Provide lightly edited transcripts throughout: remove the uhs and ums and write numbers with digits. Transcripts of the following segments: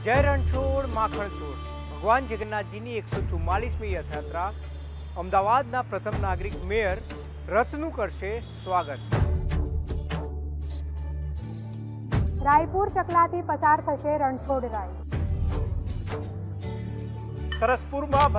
जय रणछोड़ माखण चोर भगवान जगन्नाथ जी की 144મી रथयात्रा अमदावादना प्रथम नागरिक मेयर रथनु करशे स्वागत। रायपुर चकलाथी पसार थशे रणछोड़ राय। सरसपुर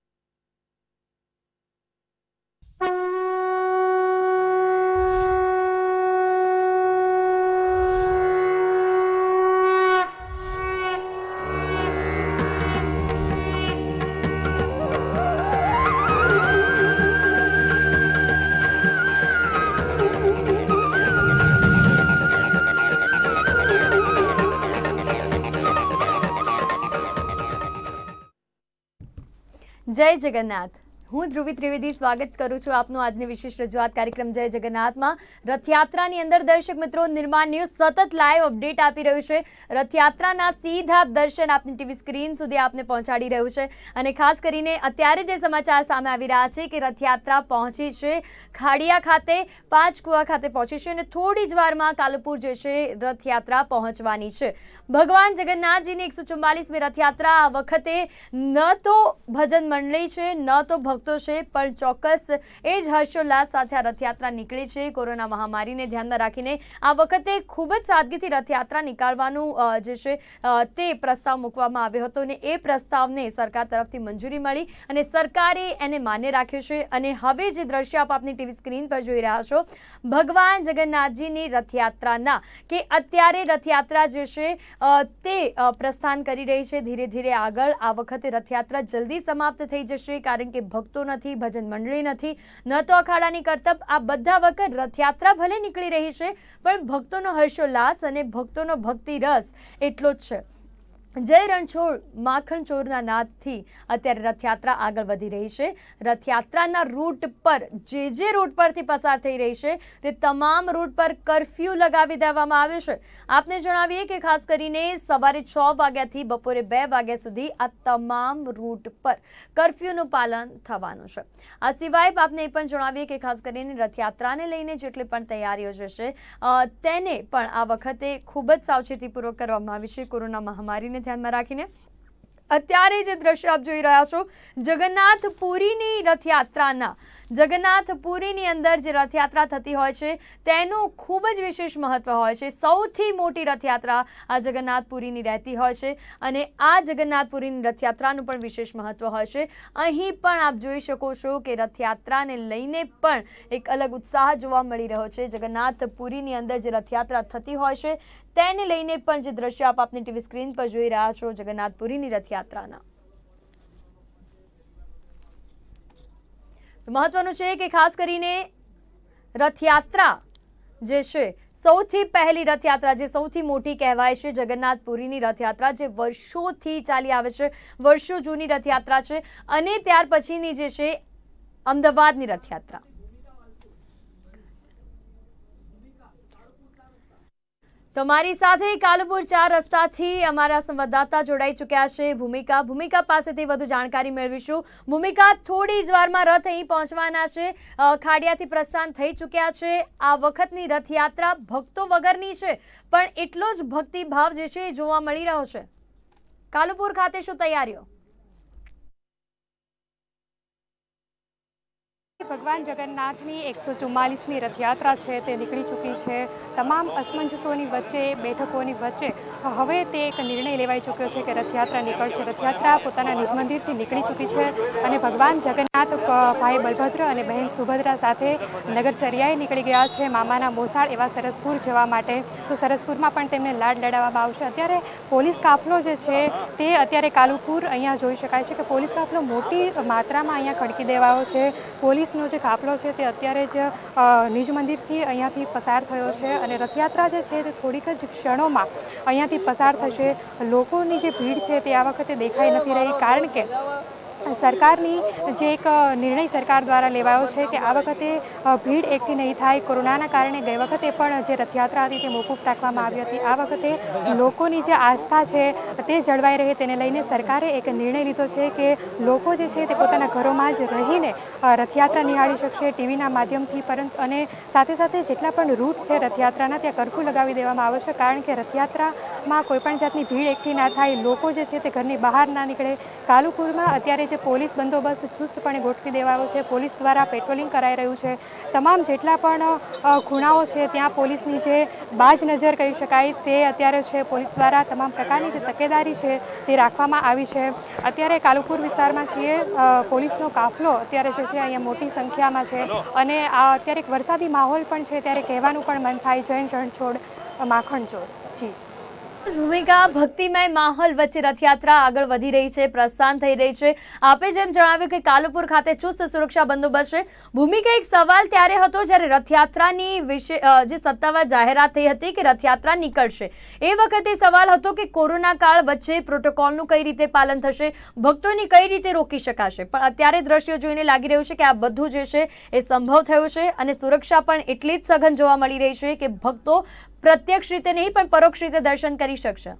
जय जगन्नाथ। हूँ ध्रुवी त्रिवेदी स्वागत करूँ छूँ आपनो आजनी विशेष रजूआत कार्यक्रम जय जगन्नाथ में। रथयात्रानी अंदर दर्शक मित्रों निर्माण न्यूज सतत लाइव अपडेट आपी रह्यु छे। रथयात्राना सीधा दर्शन आपनी टीवी स्क्रीन सुधी आपने पहोंचाडी रह्यु छे अने खास करीने अत्यारे जे समाचार सामे आवी रह्या छे कि रथयात्रा पहोंची छे खाड़िया खाते, पांचकुआ खाते पहोंची छे अने थोड़ी ज वारमां कालुपुर जे छे रथयात्रा पहोंचवानी छे। भगवान जगन्नाथजीनी 144મી रथयात्रा आ वखते न तो भजन मंडली छे न तो भक्तो छे पण चौक्कस ए ज हर्षोल्लास साथे आ रथयात्रा निकળી છે। कोरोना महामारीने ध्याનમાં રાખીને આ વખતે ખૂબ જ સાદગીથી રથયાત્રા નીકાળવાનું જે છે તે પ્રસ્તાવ મૂકવામાં આવ્યો હતો અને એ પ્રસ્તાવને સરકાર તરફથી મંજૂરી મળી અને સરકારે એને માન્ય રાખ્યો છે। અને હવે જે દ્રશ્ય આપ આપની ટીવી સ્ક્રીન પર જોઈ રહ્યા છો ભગવાન જગન્નાથજીની રથયાત્રાના કે અત્યારે રથયાત્રા જે છે તે પ્રસ્થાન કરી રહી છે ધીરે ધીરે આગળ। આ વખતે રથયાત્રા જલ્દી સમાપ્ત થઈ જશે કારણ કે ભક્તો નથી, भजन मंडली नहीं, न तो अखाड़ानी करतब आ बधा वखत रथयात्रा भले निकली रही है पण भक्तों हर्षोल्लास अने भक्तों भक्ति रस एटलो ज छे। जय रणछोड़ माखण चोरना नादथी अत्यारे रथयात्रा आगळ वधी रही है। रथयात्राना रूट पर जे रूट परथी पसार थई रही है ते तमाम रूट पर कर्फ्यू लगावी देवामां आव्यो छे। आपने जणावीए के खास करीने सवारे 6 वाग्याथी बपोरे 2 वाग्या सुधी आ तमाम रूट पर कर्फ्यूनुं पालन थवानुं छे। आ सिवाय आपने पण जणावीए के खास करीने रथयात्राने लईने जेटली पण तैयारीओ छे तेने पण आ वखते खूब ज सावचेतीपूर्वक करवामां आवी छे। कोरोना महामारीने ध्यान में राखीने अत्यारे जे दृश्य आप जोई रह्या छो जगन्नाथपुरीनी रथयात्राना जगन्नाथपुरीनी अंदर जे रथयात्रा थती होय छे तेनुं खूब ज विशेष महत्व होय छे। सौथी मोटी रथयात्रा आ जगन्नाथपुरीनी रहती होय छे अने आ जगन्नाथपुरीनी रथयात्रानुं पण विशेष महत्व होय छे। અહીં પણ आप જોઈ શકો છો કે રથયાત્રાને લઈને પણ એક અલગ ઉત્સાહ જોવા મળી રહ્યો છે। જગન્નાથપુરીની અંદર જે રથયાત્રા થતી હોય છે તેને લઈને પણ જે દ્રશ્ય આપ આપની ટીવી સ્ક્રીન પર જોઈ રહ્યા છો જગન્નાથપુરીની રથયાત્રાના महत्वनुं छे के खास करीने रथयात्रा जे छे सौथी पहली रथयात्रा जे सौथी मोटी कहेवाय छे जगन्नाथपुरीनी रथयात्रा जे वर्षोथी चाली आवे छे, वर्षो जूनी रथयात्रा छे अने त्यार पछीनी जे छे अमदावादनी रथयात्रा। तो मारी साथे कालुपुर 4 रस्ताथी अमारा संवाददाता जोड़ाई चुक्या छे भूमिका पासेथी वधु जाणकारी मेळवीशुं। भूमिका थोड़ी ज वारमां रथ अहीं पहोंचवाना छे, खाड़ियाथी प्रस्थान थई चुक्या छे। आ वखतनी रथयात्रा भक्तो वगरनी छे पण एटलो ज भक्तिभाव जे छे जोवा मळी रह्यो छे। कालुपुर खाते शुं तैयारीओ? भगवान जगन्नाथनी 144મી रथयात्रा है ते निकली चूकी है। तमाम असमंजसोनी वच्चे बैठकोनी वच्चे हवे ते एक निर्णय लेवाई चूक्यो है कि रथयात्रा निकळशे। रथयात्रा पोताना निज मंदिरथी निकली चूकी है अने भगवान जगन्नाथ भाई बलभद्र अने बहन सुभद्रा साथे नगरचर्याए निकली गया है मामाना मोसाळ एवा सरसपुर जवा माटे। तो सरसपुरमां पण तेमने लाड लडाववामां आवशे। अत्यारे पोलीस काफलो जे छे ते अत्यारे कालुपुर अहींया जोई शकाय छे कि पोलीस काफलो मोटी मात्रामां अहींया खड़की देवायो छे। पोलीस नो जे काफलो छे ते अत्यारे ज निज मंदिरथी अहींयाथी पसार थयो छे अने रथयात्रा जे छे ते थोड़ीक ज क्षणोमां अहींयाथी पसार थशे। लोकोनी जे भीड़ छे ते आ वखते देखाई नथी रही कारण के સરકારની જે એક નિર્ણય સરકાર દ્વારા લેવાયો છે કે આ વખતે ભીડ એકઠી નહીં થાય. કોરોનાના કારણે ગઈ વખતે પણ જે રથયાત્રા હતી તે મોકૂફ રાખવામાં આવી હતી. આ વખતે લોકોની જે આસ્થા છે તે જળવાઈ રહે તેને લઈને સરકારે એક નિર્ણય લીધો છે કે લોકો જે છે તે પોતાના ઘરોમાં જ રહીને રથયાત્રા નિહાળી શકશે ટીવીના માધ્યમથી. પરંતુ અને સાથે સાથે જેટલા પણ રૂટ છે રથયાત્રાના ત્યાં કર્ફ્યુ લગાવી દેવામાં આવે છે, કારણ કે રથયાત્રામાં કોઈપણ જાતની ભીડ એકઠી ના થાય, લોકો જે છે તે ઘરની બહાર ના નીકળે. કાલુપુરમાં અત્યારે જે પોલીસ બંદોબસ્ત ચુસ્તપણે ગોઠવી દેવાયો છે, પોલીસ દ્વારા પેટ્રોલિંગ કરાઈ રહ્યું છે. તમામ જેટલા પણ ખૂણાઓ છે ત્યાં પોલીસની જે બાજ નજર કહી શકાય તે અત્યારે છે. પોલીસ દ્વારા તમામ પ્રકારની જે તકેદારી છે તે રાખવામાં આવી છે. અત્યારે કાલુપુર વિસ્તારમાં છીએ, પોલીસનો કાફલો અત્યારે જે છે અહીંયા મોટી સંખ્યામાં છે અને આ અત્યારે એક વરસાદી માહોલ પણ છે ત્યારે કહેવાનું પણ મન થાય જૈન રણછોડ માખણચોર. જી ભૂમિકા, ભક્તિમય માહોલ વચ્ચે રથયાત્રા આગળ વધી રહી છે, પ્રસ્થાન થઈ રહી છે. આપે જેમ જણાવ્યું કે કાલુપુર ખાતે ચુસ્ત સુરક્ષા બંદોબસ્ત છે. ભૂમિકા, એક સવાલ ત્યારે હતો જ્યારે રથયાત્રાની વિશે જે સત્તાવાર જાહેરાત થઈ હતી કે રથયાત્રા નીકળશે, એ વખતે સવાલ હતો કે કોરોના કાળ વચ્ચે પ્રોટોકોલનું કઈ રીતે પાલન થશે, ભક્તોની કઈ રીતે રોકી શકાશે. પણ અત્યારે દ્રશ્યો જોઈને લાગી રહ્યું છે કે આ બધું જે છે એ સંભવ થયું છે અને સુરક્ષા પણ એટલી જ સઘન જોવા મળી રહી છે કે ભક્તો પ્રત્યક્ષ રીતે નહીં પણ પરોક્ષ રીતે દર્શન કરી શકશે.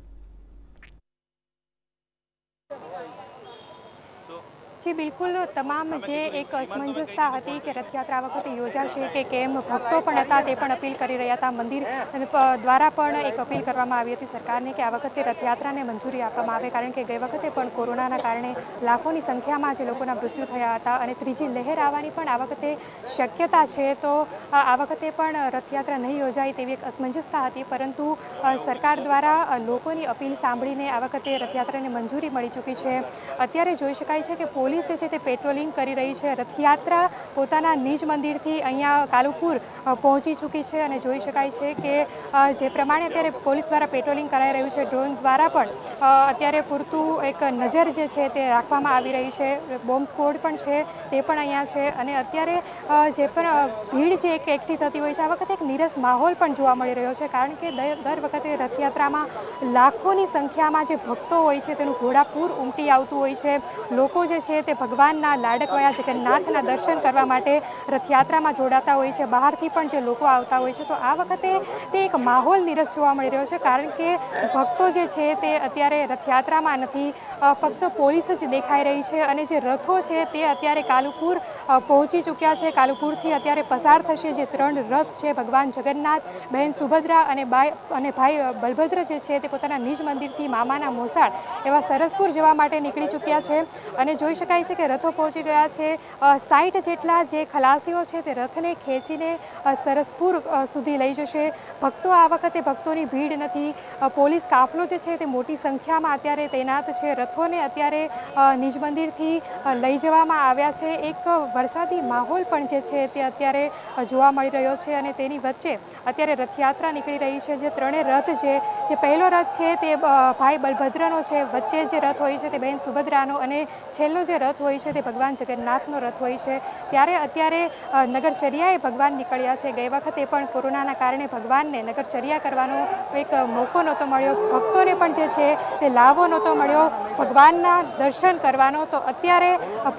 જી બિલકુલ, તમામ જે એક અસમંજસતા હતી કે રથયાત્રા વખતે યોજાશે કે કેમ, ભક્તો પણ હતા તે પણ અપીલ કરી રહ્યા હતા. મંદિર દ્વારા પણ એક અપીલ કરવામાં આવી હતી સરકારને કે આ વખતે રથયાત્રાને મંજૂરી આપવામાં આવે, કારણ કે ગઈ વખતે પણ કોરોનાના કારણે લાખોની સંખ્યામાં જે લોકોના મૃત્યુ થયા હતા અને ત્રીજી લહેર આવવાની પણ આ વખતે શક્યતા છે. તો આ વખતે પણ રથયાત્રા નહીં યોજાય તેવી એક અસમંજસતા હતી, પરંતુ સરકાર દ્વારા લોકોની અપીલ સાંભળીને આ વખતે રથયાત્રાને મંજૂરી મળી ચૂકી છે. અત્યારે જોઈ શકાય છે કે પોલીસ જે છે તે પેટ્રોલિંગ કરી રહી છે. રથયાત્રા પોતાના નિજ મંદિરથી અહીંયા કાલુપુર પહોંચી ચૂકી છે અને જોઈ શકાય છે કે જે પ્રમાણે અત્યારે પોલીસ દ્વારા પેટ્રોલિંગ કરાઈ રહ્યું છે, ડ્રોન દ્વારા પણ અત્યારે પૂરતું એક નજર જે છે તે રાખવામાં આવી રહી છે. બોમ્બ સ્ક્વોડ પણ છે તે પણ અહીંયા છે અને અત્યારે જે પણ ભીડ જે એકઠી થતી હોય છે આ વખતે એક નીરસ માહોલ પણ જોવા મળી રહ્યો છે, કારણ કે દર વખતે રથયાત્રામાં લાખોની સંખ્યામાં જે ભક્તો હોય છે તેનું ઘોડાપૂર ઉમટી આવતું હોય છે. લોકો જે છે તે ભગવાનના લાડકવાયા જગન્નાથના દર્શન કરવા માટે રથયાત્રામાં જોડાતા હોય છે. બહારથી પણ જે લોકો આવતા હોય છે, તો આ વખતે તે એક માહોલ નીરસ જોવા મળી રહ્યો છે, કારણ કે ભક્તો જે છે તે અત્યારે રથયાત્રામાં નથી, ફક્ત પોલીસ જ દેખાઈ રહી છે અને જે રથો છે તે અત્યારે કાલુપુર પહોંચી ચૂક્યા છે. કાલુપુરથી અત્યારે પસાર થશે જે 3 રથ છે, ભગવાન જગન્નાથ, બહેન સુભદ્રા અને ભાઈ બલભદ્ર જે છે તે પોતાના નિજ મંદિરથી મામાના મોસાળ એવા સરસપુર જવા માટે નીકળી ચૂક્યા છે અને જોઈ શકાય છે કે રથો પહોંચી ગયા છે. 60 જેટલા જે ખલાસીઓ છે તે રથને ખેંચીને સરસપુર સુધી લઈ જશે. ભક્તો આ વખતે ભક્તોની ભીડ નથી, પોલીસ કાફલો જે છે તે મોટી સંખ્યામાં અત્યારે તૈનાત છે. રથોને અત્યારે નિજ મંદિરથી લઈ જવામાં આવ્યા છે. એક વરસાદી માહોલ પણ જે છે તે અત્યારે જોવા મળી રહ્યો છે અને તેની વચ્ચે અત્યારે રથયાત્રા નીકળી રહી છે. જે 3 રથ છે, જે પહેલો રથ છે તે ભાઈ બલભદ્રનો છે, વચ્ચે જે રથ હોય છે તે બહેન સુભદ્રાનો અને છેલ્લો જે રથ હોય છે તે ભગવાન જગન્નાથનો રથ હોય છે. ત્યારે અત્યારે નગરચર્યાએ ભગવાન નીકળ્યા છે. ગઈ વખતે પણ કોરોનાના કારણે ભગવાનને નગરચર્યા કરવાનો એક મોકો નહોતો મળ્યો, ભક્તોને પણ જે છે તે લાવો નહોતો મળ્યો ભગવાનના દર્શન કરવાનો. તો અત્યારે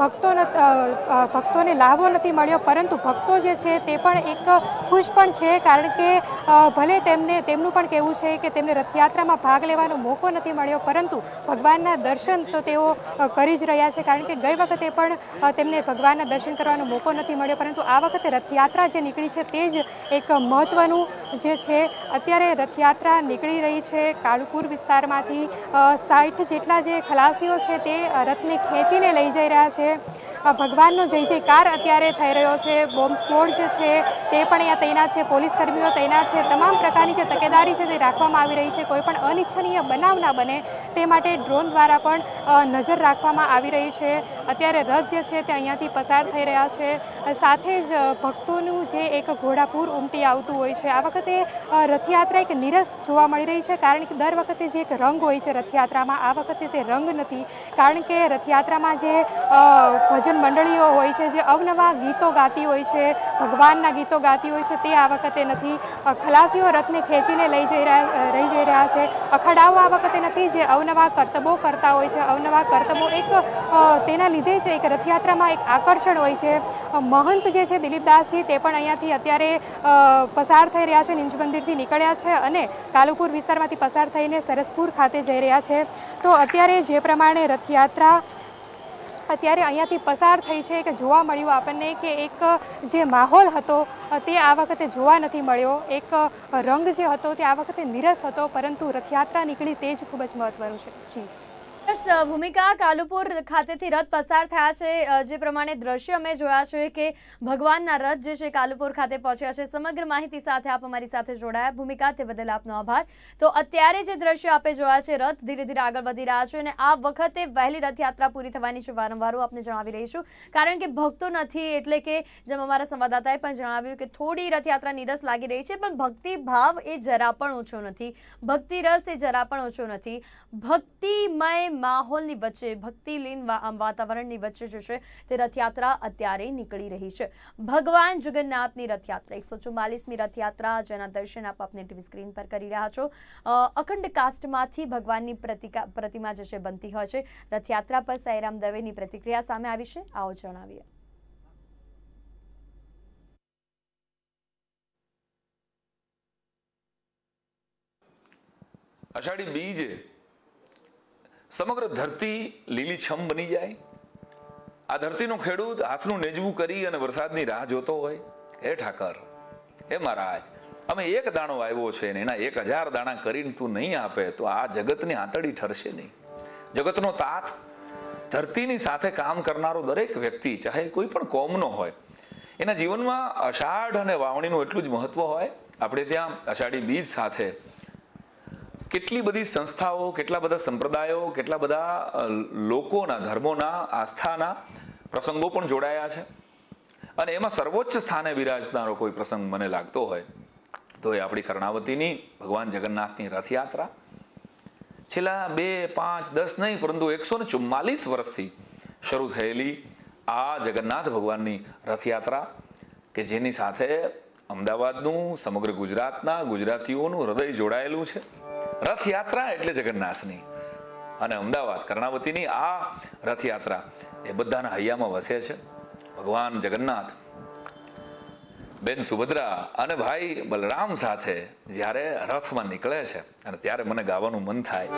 ભક્તોને લાવો નથી મળ્યો, પરંતુ ભક્તો જે છે તે પણ એક ખુશ પણ છે, કારણ કે ભલે તેમનું પણ કહેવું છે કે તેમને રથયાત્રામાં ભાગ લેવાનો મોકો નથી મળ્યો, પરંતુ ભગવાનના દર્શન તો તેઓ કરી જ રહ્યા છે, કારણ કે ગઈ વખતે પણ તેમને ભગવાનના દર્શન કરવાનો મોકો નથી મળ્યો, પરંતુ આ વખતે રથયાત્રા જે નીકળી છે તે જ એક મહત્વનું જે છે. અત્યારે રથયાત્રા નીકળી રહી છે કાલુપુર વિસ્તારમાંથી. 60 જેટલા જે ખલાસીઓ છે તે રથને ખેંચીને લઈ જઈ રહ્યા છે. ભગવાનનો જય જયકાર અત્યારે થઈ રહ્યો છે. બોમ્બ સ્ક્વોડ જે છે તે પણ અહીંયા તૈનાત છે, પોલીસ કર્મીઓ તૈનાત છે. તમામ પ્રકારની જે તકેદારી છે તે રાખવામાં આવી રહી છે. કોઈ પણ અનિચ્છનીય બનાવ ના બને તે માટે ડ્રોન દ્વારા પણ નજર રાખવામાં આવી રહી છે. અત્યારે રથ જે છે તે અહીંયાથી પસાર થઈ રહ્યા છે. સાથે જ ભક્તોનું નીચે એક ઘોડાપૂર ઉમટી આવતું હોય છે। આ વખતે રથયાત્રા એક નીરસ જોવા મળી રહી છે, કારણ કે દર વખતે જે એક રંગ હોય છે રથયાત્રામાં, આ વખતે તે રંગ નથી, કારણ કે રથયાત્રામાં જે ભજન મંડળીઓ હોય છે, જે અવનવા ગીતો ગાતી હોય છે, ભગવાનના ગીતો ગાતી હોય છે, તે આ વખતે નથી। ખલાસીઓ રથને ખેંચીને લઈ જઈ રહ્યા છે। અખાડાઓ આ વખતે નથી, જે અવનવા કરતબો કરતા હોય છે। અવનવા કરતબો એક તેના લીધે જ એક રથયાત્રામાં એક આકર્ષણ હોય છે। મહંત જે છે દિલીપદાસજી, તે પણ અહીંયાથી અત્યારે પસાર થઈ રહ્યા છે, નિંજ મંદિરથી નીકળ્યા છે અને કાલુપુર વિસ્તારમાંથી પસાર થઈને સરસપુર ખાતે જઈ રહ્યા છે। તો અત્યારે જે પ્રમાણે રથયાત્રા અત્યારે અહીંયાથી પસાર થઈ છે કે જોવા મળ્યું આપણને કે એક જે માહોલ હતો તે આ વખતે જોવા નથી મળ્યો। એક રંગ જે હતો તે આ વખતે નીરસ હતો, પરંતુ રથયાત્રા નીકળી તે જ ખૂબ જ મહત્વનું છે। જી બસ ભૂમિકા, કાલુપુર ખાતેથી રથ પસાર થયા છે, જે પ્રમાણે દ્રશ્ય અમે જોયા છે કે ભગવાનના રથ જે છે કાલુપુર ખાતે પહોંચ્યા છે। સમગ્ર માહિતી સાથે આપ અમારી સાથે જોડાયા ભૂમિકા, તે બદલ આપનો આભાર। તો અત્યારે જે દ્રશ્ય આપણે જોયા છે, રથ ધીરે ધીરે આગળ વધી રહ્યા છે અને આ વખતે વહેલી રથયાત્રા પૂરી થવાની છે, વારંવાર આપને જણાવી રહીશું, કારણ કે ભક્તો નથી, એટલે કે જેમ અમારા સંવાદદાતાએ પણ જણાવ્યું કે થોડી રથયાત્રા નીરસ લાગી રહી છે, પણ ભક્તિ ભાવ એ જરા પણ ઓછો નથી, ભક્તિ રસ એ જરા પણ ઓછો નથી। ભક્તિમય માહોલની વચ્ચે, ભક્તિલીન વાતાવરણની વચ્ચે જે છે તે રથયાત્રા અત્યારે નીકળી રહી છે। ભગવાન જગન્નાથની રથયાત્રા 144મી રથયાત્રા, જેના દર્શન આપ આપને ટીવી સ્ક્રીન પર કરી રહ્યા છો। અખંડ કાસ્ટમાંથી ભગવાનની પ્રતિમા જે છે બનતી હોય છે। રથયાત્રા પર સાઈરામ દવેની પ્રતિક્રિયા સામે આવી છે, આવો જણાવીએ। અષાઢી બીજે સમગ્ર ધરતી લીલીછમ બની જાય। આ ધરતીનો ખેડૂત હાથનું નેજવું કરી અને વરસાદની રાહ જોતો હોય, હે ઠાકર, હે મહારાજ, અમે એક દાણો આવ્યો છે ને એના 1000 દાણા કરીને તું નહીં આપે તો આ જગતની આંતળી ઠરશે નહીં। જગતનો તાત, ધરતીની સાથે કામ કરનારો દરેક વ્યક્તિ, ચાહે કોઈ પણ કોમનો હોય, એના જીવનમાં અષાઢ અને વાવણીનું એટલું જ મહત્વ હોય। આપણે ત્યાં અષાઢી બીજ સાથે કેટલી બધી સંસ્થાઓ, કેટલા બધા સંપ્રદાયો, કેટલા બધા લોકોના, ધર્મોના, આસ્થાના પ્રસંગો પણ જોડાયા છે અને એમાં સર્વોચ્ચ સ્થાને બિરાજનારો કોઈ પ્રસંગ મને લાગતો હોય તો એ આપણી કર્ણાવતીની ભગવાન જગન્નાથની રથયાત્રા। છેલ્લા 2, 5, 10 નહીં, પરંતુ 144 વર્ષથી શરૂ થયેલી આ જગન્નાથ ભગવાનની રથયાત્રા કે જેની સાથે અમદાવાદનું, સમગ્ર ગુજરાતના ગુજરાતીઓનું હૃદય જોડાયેલું છે। રથયાત્રા એટલે જગન્નાથની અને અમદાવાદ કર્ણાવતીની આ રથયાત્રા એ બધાના હૈયામાં વસે છે। ભગવાન જગન્નાથ, બેન સુભદ્રા અને ભાઈ બલરામ સાથે જ્યારે રથમાં નીકળે છે અને ત્યારે મને ગાવાનું મન થાય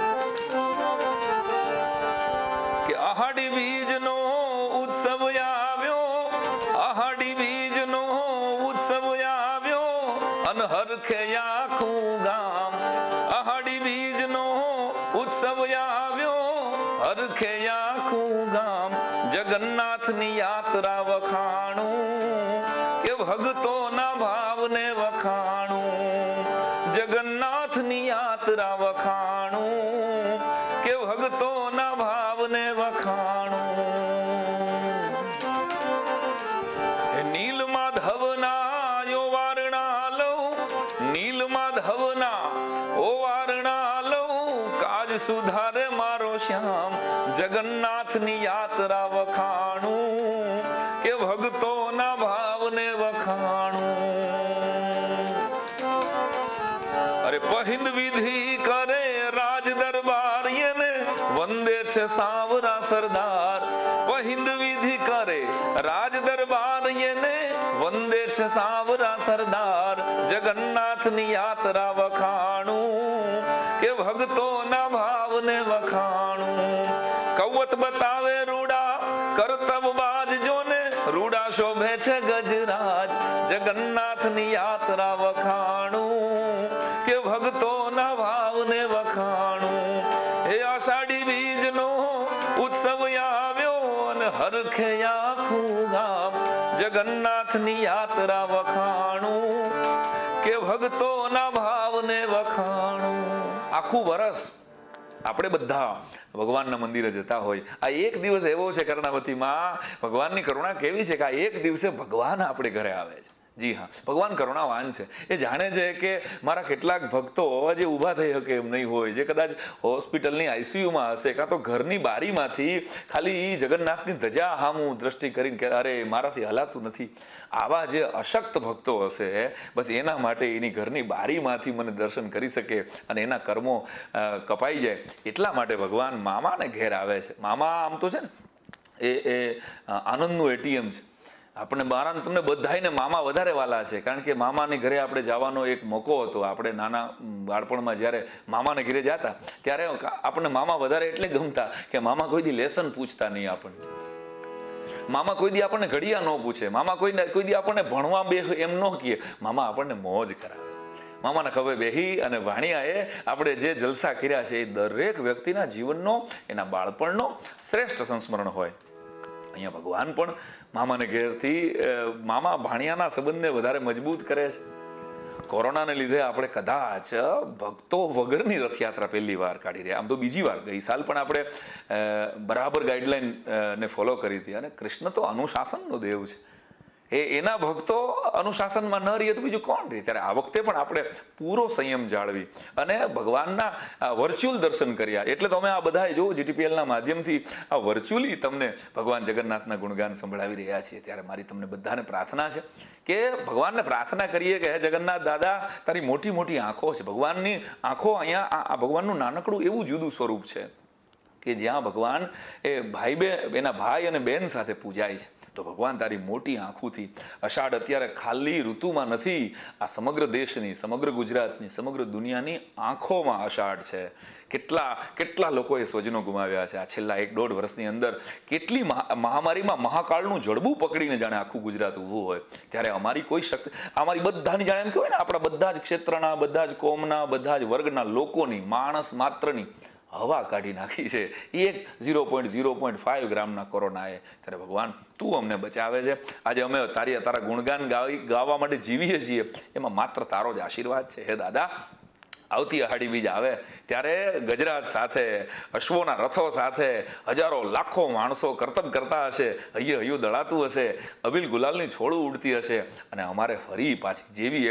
કે આહાડી બીજનો ઉત્સવ આવ્યો, આહાડી બીજનો ઉત્સવ આવ્યો અને હરખે આખું ગામ। આહાડી બીજનો ઉત્સવ આવ્યો, હરખે આખું ગામ। જગન્નાથની યાત્રા વખાણું કે ભક્તોના ભાવને વખાણું। જગન્નાથની યાત્રા વખાણું કે ભક્તોના ભાવને વખાણું। નીલ માધવના યો વારણા લઉં, નીલ માધવના ઓ વારણા લઉં, કાજ સુધારે મારો શ્યામ। જગન્નાથની યાત્રા વખાણું કે ભક્તોના ભાવને વખાણું। અરે પહિંદ વિધિ કરે રાજ દરબાર, એને વંદે છે સાવરા સરદાર। પહિંદ વિધિ કરે રાજ દરબાર, એને વંદે છે સાવરા સરદાર। જગન્નાથની યાત્રા વખાણું કે ભક્તોના ભાવને વખાણું। કૌવત બતાવે રૂડા, કરતબ બાજજોને રૂડા શોભે છે ગજરાજ। જગન્નાથની યાત્રા વખાણું કે ભક્તોના ભાવને વખાણું। હે આષાઢી બીજનો ઉત્સવ આવ્યો અને હરખે આખું ગામ। જગન્નાથની યાત્રા વખાણું કે ભક્તોના ભાવને વખાણું। આખું વર્ષ આપણે બધા ભગવાનના મંદિરે જતા હોય, આ એક દિવસ એવો છે કર્ણાવતીમાં, ભગવાનની કરુણા કેવી છે કે આ એક દિવસે ભગવાન આપણે ઘરે આવે છે। જી હા, ભગવાન કરુણાવાન છે. એ જાણે છે કે મારા કેટલાક ભક્તો જે ઊભા થઈ શકે એમ નહીં હોય, જે કદાચ હોસ્પિટલની આઈસીયુમાં હશે, કાં તો ઘરની બારીમાંથી ખાલી જગન્નાથની ધજા હામું દ્રષ્ટિ કરીને કે અરે મારાથી હલાતું નથી, આવા જે અશક્ત ભક્તો હશે, બસ એના માટે એની ઘરની બારીમાંથી મને દર્શન કરી શકે અને એના કર્મો કપાઈ જાય, એટલા માટે ભગવાન મામાને ઘેર આવે છે. મામા આમ તો છે ને એ આનંદનું એટીએમ છે. આપણે મારા તમને બધાને મામા વધારે વાલા છે, કારણ કે મામાને ઘરે આપણે જવાનો એક મોકો હતો. આપણે નાના બાળપણમાં જ્યારે મામાને ઘરે જતા ત્યારે આપણને મામા વધારે એટલે ગમતા કે મામા કોઈ દી લેસન પૂછતા નહીં આપણને, મામા કોઈ દી આપણને ઘડિયા ન પૂછે, મામા કોઈ દી આપણને ભણવા બે એમ ન કહે, મામા આપણને મોજ કરાવે. મામાના ખભે બેહી અને વાણિયાએ આપણે જે જલસા કર્યા છે એ દરેક વ્યક્તિના જીવનનો, એના બાળપણનો શ્રેષ્ઠ સંસ્મરણ હોય. અહીંયા ભગવાન પણ મામાને ઘેરથી મામા ભાણિયાના સંબંધને વધારે મજબૂત કરે છે. કોરોનાને લીધે આપણે કદાચ ભક્તો વગરની રથયાત્રા પહેલી વાર કાઢી રહ્યા. આમ તો બીજી વાર, ગઈ સાલ પણ આપણે બરાબર ગાઈડલાઈન ને ફોલો કરી હતી. અને કૃષ્ણ તો અનુશાસનનો દેવ છે. એના ભક્તો અનુશાસનમાં ન રહીએ તો બીજું કોણ રહે? ત્યારે આ વખતે પણ આપણે પૂરો સંયમ જાળવી અને ભગવાનના વર્ચ્યુઅલ દર્શન કર્યા. એટલે તો અમે આ બધા જો જીટીપીએલના માધ્યમથી આ વર્ચ્યુઅલી તમને ભગવાન જગન્નાથના ગુણગાન સંભળાવી રહ્યા છીએ. ત્યારે મારી તમને બધાને પ્રાર્થના છે કે ભગવાનને પ્રાર્થના કરીએ કે હે જગન્નાથ દાદા, તારી મોટી મોટી આંખો છે. ભગવાનની આંખો અહીંયા આ ભગવાનનું નાનકડું એવું જુદું સ્વરૂપ છે કે જ્યાં ભગવાન એ એના ભાઈ અને બેન સાથે પૂજાય છે. તો ભગવાન તારી મોટી આંખોથી, અષાઢ અત્યારે ખાલી ઋતુમાં નથી, આ સમગ્ર દેશની, સમગ્ર ગુજરાતની, સમગ્ર દુનિયાની આંખોમાં અષાઢ છે. કેટલા લોકોએ સ્વજનો ગુમાવ્યા છે આ છેલ્લા 1-1.5 વર્ષની અંદર. કેટલી મહામારીમાં મહાકાળનું જડબું પકડીને જાણે આખું ગુજરાત ઊભું હોય. ત્યારે અમારી કોઈ શક્તિ, અમારી બધાની જાણે એમ કહેવાય ને, આપણા બધા જ ક્ષેત્રના, બધા જ કોમના, બધા જ વર્ગના લોકોની, માણસ માત્રની હવા કાઢી નાખી છે 0.5 ગ્રામના કોરોનાએ. ત્યારે ભગવાન તું અમને બચાવે છે. આજે અમે તારા ગુણગાન ગાવા માટે જીવીએ છીએ, એમાં માત્ર તારો જ આશીર્વાદ છે. હે દાદા, આવતી અહાડી બીજ આવે ત્યારે ગજરાજ સાથે, અશ્વોના રથો સાથે હજારો લાખો માણસો કરતબ કરતા હશે, હૈયું દળાતું હશે, અબીલ ગુલાલની છોડું ઉડતી હશે. અને અમારે ફરી પાછી જેવી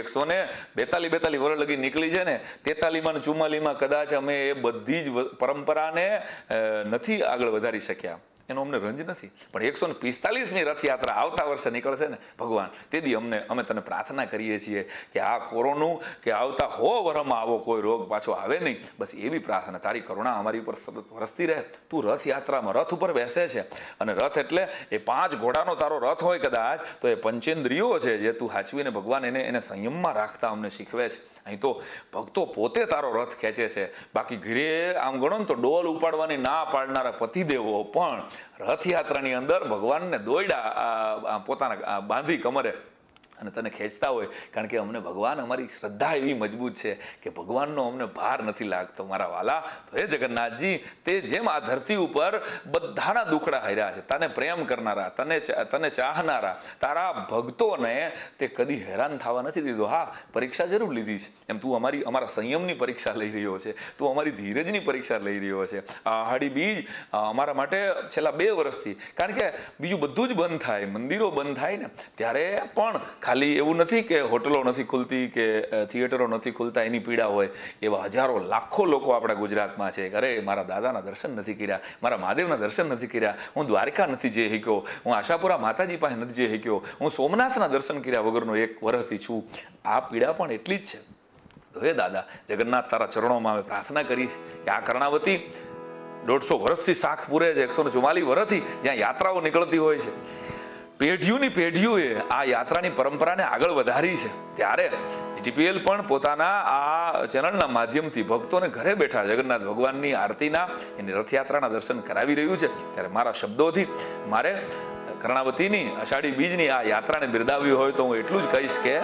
142 વર્ષ લગી નીકળી છે ને, 43માં ને 44માં કદાચ અમે એ બધી જ પરંપરાને નથી આગળ વધારી શક્યા, એનો અમને રંજ નથી. પણ 145મી રથયાત્રા આવતા વર્ષે નીકળશે ને ભગવાન, તેથી અમે તને પ્રાર્થના કરીએ છીએ કે આ કોરોનું કે આવતા 100 વર્ષમાં આવો કોઈ રોગ પાછો આવે નહીં. બસ એવી પ્રાર્થના. તારી કરુણા અમારી ઉપર સતત વરસતી રહે. તું રથયાત્રામાં રથ ઉપર બેસે છે, અને રથ એટલે એ 5 ઘોડાનો તારો રથ હોય કદાચ, તો એ પંચેન્દ્રિયો છે જે તું હાચવીને ભગવાન એને સંયમમાં રાખતા અમને શીખવે છે. અહીં તો ભક્તો પોતે તારો રથ ખેંચે છે. બાકી ઘરે આમ ગણો ને તો ડોલ ઉપાડવાની ના પાડનારા પતિદેવો પણ રથયાત્રાની અંદર ભગવાનને દોયડા પોતાના બાંધી કમરે અને તને ખેંચતા હોય. કારણ કે અમને ભગવાન, અમારી શ્રદ્ધા એવી મજબૂત છે કે ભગવાનનો અમને ભાર નથી લાગતો. મારા વાલા, તો હે જગન્નાથજી, તે જેમ આ ધરતી ઉપર બધાના દુખડા હાર્યા છે, તને પ્રેમ કરનારા, તને ચાહનારા તારા ભક્તોને તે કદી હેરાન થવા નથી દીધો. હા, પરીક્ષા જરૂર લીધી છે. એમ તું અમારા સંયમની પરીક્ષા લઈ રહ્યો છે, તું અમારી ધીરજની પરીક્ષા લઈ રહ્યો છે. આ અહાડી બીજ અમારા માટે છેલ્લા 2 વર્ષથી, કારણ કે બીજું બધું જ બંધ થાય, મંદિરો બંધ થાય ને, ત્યારે પણ ખાલી એવું નથી કે હોટલો નથી ખુલતી કે થિયેટરો નથી ખુલતા એની પીડા હોય. એવા હજારો લાખો લોકો આપણા ગુજરાતમાં છે. અરે, મારા દાદાના દર્શન નથી કર્યા, મારા મહાદેવના દર્શન નથી કર્યા, હું દ્વારકા નથી જઈ શક્યો, હું આશાપુરા માતાજી પાસે નથી જઈ શક્યો, હું સોમનાથના દર્શન કર્યા વગરનો 1 વર્ષથી છું. આ પીડા પણ એટલી જ છે. તો હે દાદા જગન્નાથ, તારા ચરણોમાં અમે પ્રાર્થના કરીશ કે આ કર્ણાવતી 150 વર્ષથી શાખ પૂરે છે, 144 વર્ષથી જ્યાં યાત્રાઓ નીકળતી હોય છે, પેઢીઓની પેઢીઓએ આ યાત્રાની પરંપરાને આગળ વધારી છે. ત્યારે જીટીપીએલ પણ પોતાના આ ચેનલના માધ્યમથી ભક્તોને ઘરે બેઠા જગન્નાથ ભગવાનની આરતીના, એની રથયાત્રાના દર્શન કરાવી રહ્યું છે. ત્યારે મારા શબ્દોથી મારે કર્ણાવતીની અષાઢી બીજની આ યાત્રાને બિરદાવ્યું હોય તો હું એટલું જ કહીશ કે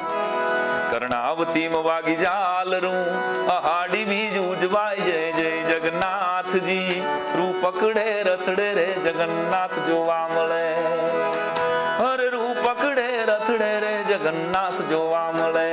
કર્ણાવતીમાં વાગી ઝાલરું, અહાડી બીજ ઉજવાય જય જય જગન્નાથજી, રૂ પકડે રથડે રે જગન્નાથ જોવા મળે, હરે રૂ પકડે રથડે રે જગન્નાથ જોવા મળે.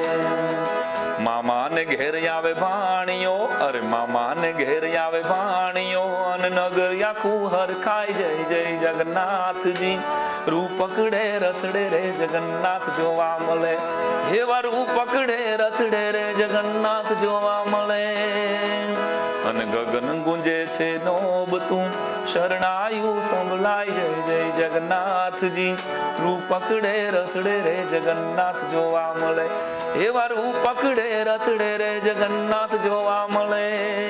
મામાને ઘેર આવે ભાણિયો, અરે મામાને ઘેર આવે ભાણિયો, અને નગર આખું હરખાય જય જય જગન્નાથજી, રૂ પકડે રથડે રે જગન્નાથ જોવા મળે, એવા રૂ પકડે રથડે રે જગન્નાથ જોવા મળે. અને ગગન ગુંજે છે નોબતું, શરણાયું સંભળાય જય જય જગન્નાથજી. રૂ પકડે રથડે રે જગન્નાથ જોવા મળે, એવા રૂ પકડે રથડે રે જગન્નાથ જોવા મળે.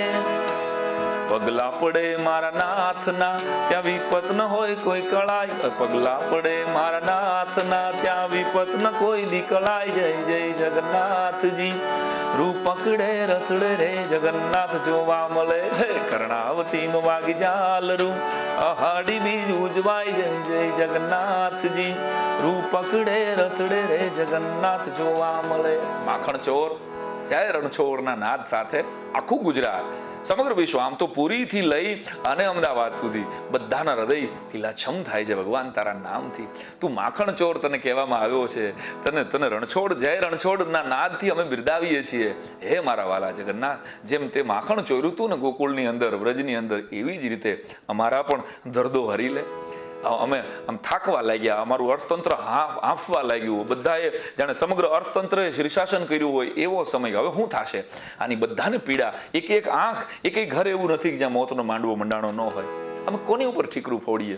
પગલા પડે મારા નાથના ત્યાં વિપત ન હોય કોઈ કળાય, પગલા પડે મારા નાથના ત્યાં વિપત ન કોઈ દી કળાય. જય જય જગન્નાથજી. રૂ પકડે રથડે રે જગન્નાથ જોવા મળે, હે કર્ણાવતી નો વાગી ઝાલરું, અહાડી બીજ ઉજવાય. જય જય જગન્નાથજી. રૂ પકડે રથડે રે જગન્નાથ જોવા મળે. માખણ ચોર જય રણછોડના નાદ સાથે આખું ગુજરાત, સમગ્ર વિશ્વ, આમ તો પુરીથી લઈ અને અમદાવાદ સુધી બધાના હૃદય લીલાછમ થાય છે ભગવાન તારા નામથી. તું માખણ ચોર તને કહેવામાં આવ્યો છે, તને રણછોડ જય રણછોડના નાદથી અમે બિરદાવીએ છીએ. હે મારા વાલા જગન્નાથ, જેમ તે માખણ ચોર્યું તું ને ગોકુળની અંદર, વ્રજની અંદર, એવી જ રીતે અમારા પણ દર્દો હરી લે. અમે આમ થાકવા લાગ્યા, અમારું અર્થતંત્ર હાંફવા લાગ્યું, બધાએ જાણે સમગ્ર અર્થતંત્રએ શીર્ષાસન કર્યું હોય એવો સમય. હવે શું થશે? આની બધાને પીડા, એક એક આંખ, એક એક ઘર એવું નથી કે જ્યાં મોતનો માંડવો મંડાણો ન હોય. અમે કોની ઉપર ઠીકરું ફોડીએ?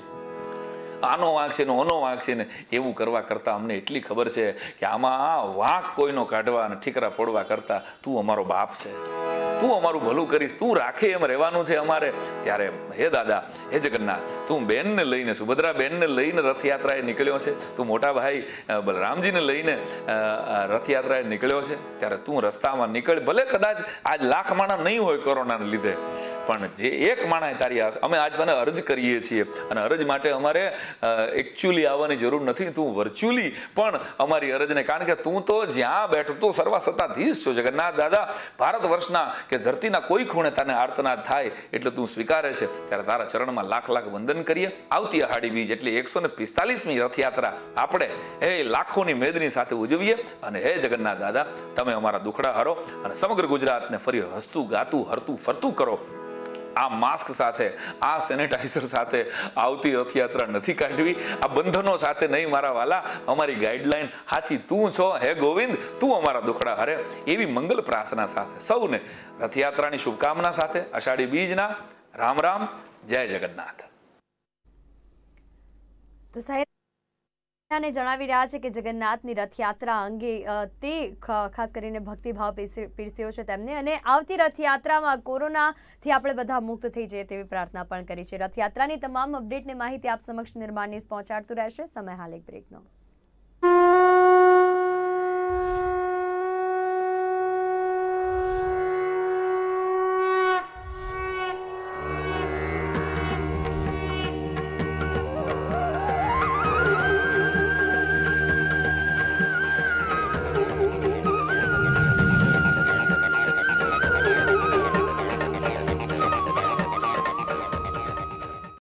આનો વાંક છે ને ઓનો વાંક છે ને એવું કરવા કરતા અમને એટલી ખબર છે કે આમાં વાંક કોઈનો કાઢવા અને ઠીકરા ફોડવા કરતા તું અમારો બાપ છે, તું અમારું ભલું કરીશ, તું રાખે એમ રહેવાનું છે અમારે. ત્યારે હે દાદા, હે જગન્નાથ, તું બેનને લઈને, સુભદ્રા બેનને લઈને રથયાત્રાએ નીકળ્યો છે, તું મોટા ભાઈ બલરામજીને લઈને રથયાત્રાએ નીકળ્યો છે. ત્યારે તું રસ્તામાં નીકળ, ભલે કદાચ આજ લાખ માણા નહીં હોય કોરોનાને લીધે, પણ જે એક માણસ તારી અમે આજ તને અરજ કરીએ છીએ. અને અરજ માટે અમારે એકચ્યુઅલી આવવાની જરૂર નથી, તું વર્ચ્યુઅલી પણ અમારી અરજને, કારણ કે તું તો જ્યાં બેઠો તો સર્વસત્તાધીશ છો જગન્નાથ દાદા. ભારત વર્ષના કે ધરતીના કોઈ ખૂણે તને આર્તનાદ થાય એટલે તું સ્વીકારે છે. ત્યારે તારા ચરણમાં લાખ લાખ વંદન કરીએ. આવતી અહાડી બીજ એટલે 145મી રથયાત્રા આપણે હે લાખોની મેદની સાથે ઉજવીએ. અને હે જગન્નાથ દાદા, તમે અમારા દુખડા હરો અને સમગ્ર ગુજરાતને ફરી હસતું ગાતું હરતું ફરતું કરો. આ માસ્ક સાથે, આ સેનેટાઈઝર સાથે આવતી રથયાત્રા નથી કાઢવી, આ બંધનો સાથે નહીં મારા વાલા. અમારી ગાઈડલાઈન સાચી તું છો હે ગોવિંદ, તું અમારા દુખડા હરે. એવી મંગલ પ્રાર્થના સાથે સૌને રથયાત્રાની શુભકામના સાથે અષાઢી બીજના રામ રામ. જય જગન્નાથ. તો સાહેબ જણાવી રહ્યા છે કે જગન્નાથની રથયાત્રા અંગે તે ખાસ કરીને ભક્તિભાવ પીરસ્યો છે તેમને, અને આવતી રથયાત્રામાં કોરોનાથી આપણે બધા મુક્ત થઈ જઈએ તેવી પ્રાર્થના પણ કરી છે. રથયાત્રાની તમામ અપડેટની માહિતી આપ સમક્ષ નિર્માણ ન્યૂઝ પહોંચાડતું રહેશે. સમય હાલ એક બ્રેકનો.